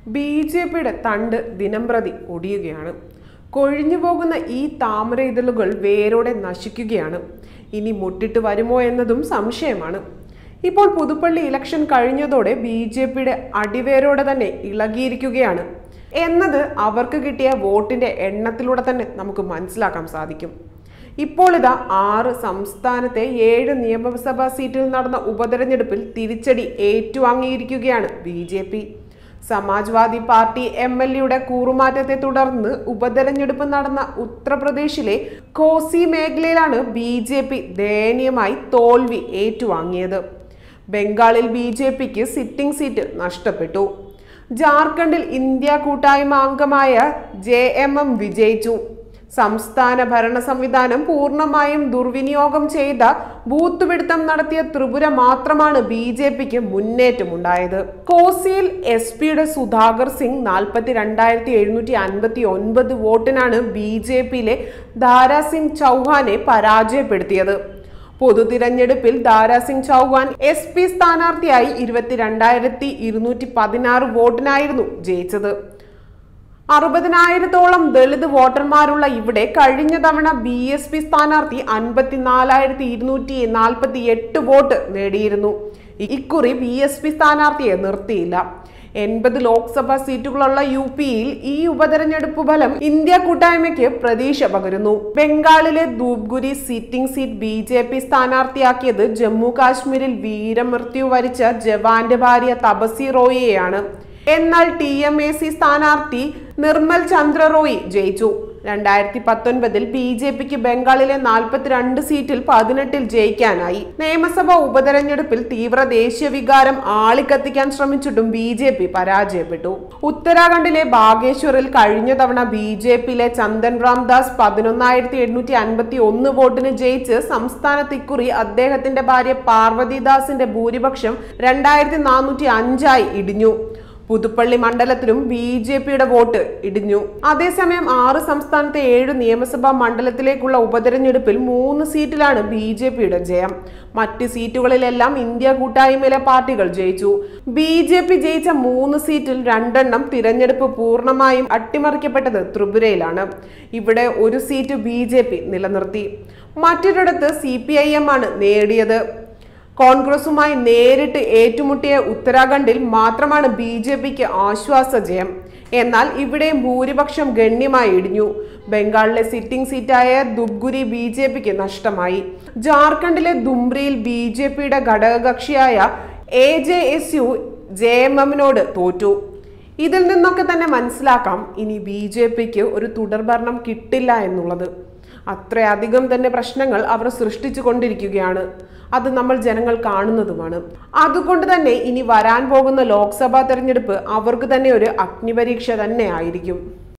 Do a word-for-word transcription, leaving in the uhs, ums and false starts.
B J പിയുടെ തണ്ട് ദിനംപ്രതി ഒടിയുകയാണ്. കൊഴിഞ്ഞു പോകുന്ന ഈ താമര ഇതളുകൾ വേരോടെ നശിക്കുകയാണ്. ഇനി മുട്ടിട്ട് വരുമോ എന്നതും സംശയമാണ്. ഇപ്പോൾ പുതുപ്പള്ളി ഇലക്ഷൻ കഴിഞ്ഞതോടെ ബി ജെ പിയുടെ അടിവേരോടെ തന്നെ ഇളകിയിരിക്കുകയാണ് എന്നത് അവർക്ക് കിട്ടിയ വോട്ടിന്റെ എണ്ണത്തിലൂടെ തന്നെ നമുക്ക് മനസ്സിലാക്കാൻ സാധിക്കും. ഇപ്പോൾ ഇതാ ആറ് സംസ്ഥാനത്തെ ഏഴ് നിയമസഭാ സീറ്റിൽ നടന്ന ഉപതെരഞ്ഞെടുപ്പിൽ തിരിച്ചടി ഏറ്റുവാങ്ങിയിരിക്കുകയാണ് B J P. Samajwadi party M L എയുടെ കൂറുമാറ്റത്തെ തുടർന്ന് ഉപതെരഞ്ഞെടുപ്പ് നടന്ന ഉത്തർപ്രദേശിലെ കോസി മേഖലയിലാണ് ബി ജെ പി ദയനീയമായി തോൽവി ഏറ്റുവാങ്ങിയത്. ബംഗാളിൽ ബി ജെ പിക്ക് സിറ്റിംഗ് സീറ്റ് നഷ്ടപ്പെട്ടു. ജാർഖണ്ഡിൽ ഇന്ത്യ കൂട്ടായ്മ അംഗമായ ജെ എം എം വിജയിച്ചു. സംസ്ഥാന ഭരണ സംവിധാനം പൂർണ്ണമായും ദുർവിനിയോഗം ചെയ്ത ബൂത്ത് പിടുത്തം നടത്തിയ ത്രിപുര മാത്രമാണ് ബി ജെ പിക്ക് മുന്നേറ്റമുണ്ടായത്. കോസിയിൽ എസ് പിയുടെ സുധാകർ സിംഗ് നാൽപ്പത്തി രണ്ടായിരത്തി എഴുന്നൂറ്റി അൻപത്തി ഒൻപത് വോട്ടിനാണ് ബി ജെ പിയിലെ ദാരാ സിംഗ് ചൗഹാനെ പരാജയപ്പെടുത്തിയത്. പൊതു തിരഞ്ഞെടുപ്പിൽ ദാരാ സിംഗ് ചൗഹാൻ എസ് പി സ്ഥാനാർത്ഥിയായി ഇരുപത്തിരണ്ടായിരത്തി ഇരുന്നൂറ്റി പതിനാറ് വോട്ടിനായിരുന്നു ജയിച്ചത്. അറുപതിനായിരത്തോളം ദളിത് വോട്ടർമാരുള്ള ഇവിടെ കഴിഞ്ഞ തവണ ബി എസ് പി സ്ഥാനാർത്ഥി അൻപത്തിനാലായിരത്തി ഇരുന്നൂറ്റി നാൽപ്പത്തി എട്ട് വോട്ട് നേടിയിരുന്നു. ഇക്കുറി ബി എസ് പി സ്ഥാനാർത്ഥിയെ നിർത്തിയില്ല. എൺപത് ലോക്സഭാ സീറ്റുകളുള്ള യു പിയിൽ ഈ ഉപതെരഞ്ഞെടുപ്പ് ഫലം ഇന്ത്യ കൂട്ടായ്മയ്ക്ക് പ്രതീക്ഷ പകരുന്നു. ബംഗാളിലെ Dhupguri sitting seat B J P സ്ഥാനാർത്ഥിയാക്കിയത് ജമ്മു കാശ്മീരിൽ വീരമൃത്യു വരിച്ച ജവാന്റെ ഭാര്യ തപസി റോയിയെയാണ്. എന്നാൽ ടി എം എ സി സ്ഥാനാർത്ഥി നിർമ്മൽ ചന്ദ്ര റോയി ജയിച്ചു. രണ്ടായിരത്തി പത്തൊൻപതിൽ ബി ജെ പിക്ക് ബംഗാളിലെ നാൽപ്പത്തിരണ്ട് സീറ്റിൽ പതിനെട്ടിൽ ജയിക്കാനായി. നിയമസഭാ ഉപതെരഞ്ഞെടുപ്പിൽ തീവ്ര ദേശീയ വികാരം ആളിക്കത്തിക്കാൻ ശ്രമിച്ചിട്ടും ബി ജെ പി പരാജയപ്പെട്ടു. ഉത്തരാഖണ്ഡിലെ ബാഗേശ്വറിൽ കഴിഞ്ഞ തവണ ബി ജെ പിയിലെ ചന്ദൻ റാം ദാസ് പതിനൊന്നായിരത്തി എണ്ണൂറ്റി അൻപത്തി ഒന്ന് വോട്ടിന് ജയിച്ച് സംസ്ഥാനത്ത് ഇക്കുറി അദ്ദേഹത്തിന്റെ ഭാര്യ പാർവതിദാസിന്റെ ഭൂരിപക്ഷം രണ്ടായിരത്തി നാനൂറ്റി അഞ്ചായി ഇടിഞ്ഞു. പുതുപ്പള്ളി മണ്ഡലത്തിലും ബി ജെ പിയുടെ വോട്ട് ഇടിഞ്ഞു. അതേസമയം ആറ് സംസ്ഥാനത്തെ ഏഴ് നിയമസഭാ മണ്ഡലത്തിലേക്കുള്ള ഉപതെരഞ്ഞെടുപ്പിൽ മൂന്ന് സീറ്റിലാണ് ബി ജെ പിയുടെ ജയം. മറ്റ് സീറ്റുകളിലെല്ലാം ഇന്ത്യ കൂട്ടായ്മയിലെ പാർട്ടികൾ ജയിച്ചു. ബി ജെ പി ജയിച്ച മൂന്ന് സീറ്റിൽ രണ്ടെണ്ണം തിരഞ്ഞെടുപ്പ് പൂർണ്ണമായും അട്ടിമറിക്കപ്പെട്ടത് ത്രിപുരയിലാണ്. ഇവിടെ ഒരു സീറ്റ് ബി ജെ പി നിലനിർത്തി. മറ്റൊരിടത്ത് സി പി ഐ എം ആണ് നേടിയത്. കോൺഗ്രസുമായി നേരിട്ട് ഏറ്റുമുട്ടിയ ഉത്തരാഖണ്ഡിൽ മാത്രമാണ് ബി ജെ പിക്ക് ആശ്വാസ ജയം. എന്നാൽ ഇവിടെയും ഭൂരിപക്ഷം ഗണ്യമായി ഇടിഞ്ഞു. ബംഗാളിലെ സിറ്റിംഗ് സീറ്റായ ധൂപ്ഗുരി ബി ജെ പിക്ക് നഷ്ടമായി. ജാർഖണ്ഡിലെ ദുംബ്രിയിൽ ബി ജെ പിയുടെ ഘടകകക്ഷിയായ A J S U J M എമ്മിനോട് തോറ്റു. ഇതിൽ നിന്നൊക്കെ തന്നെ മനസ്സിലാക്കാം ഇനി ബി ജെ പിക്ക് ഒരു തുടർഭരണം കിട്ടില്ല എന്നുള്ളത്. അത്രയധികം തന്നെ പ്രശ്നങ്ങൾ അവർ സൃഷ്ടിച്ചു കൊണ്ടിരിക്കുകയാണ്. അത് നമ്മൾ ജനങ്ങൾ കാണുന്നതുമാണ്. അതുകൊണ്ട് തന്നെ ഇനി വരാൻ പോകുന്ന ലോക്സഭാ തെരഞ്ഞെടുപ്പ് അവർക്ക് തന്നെ ഒരു അഗ്നിപരീക്ഷ തന്നെ ആയിരിക്കും.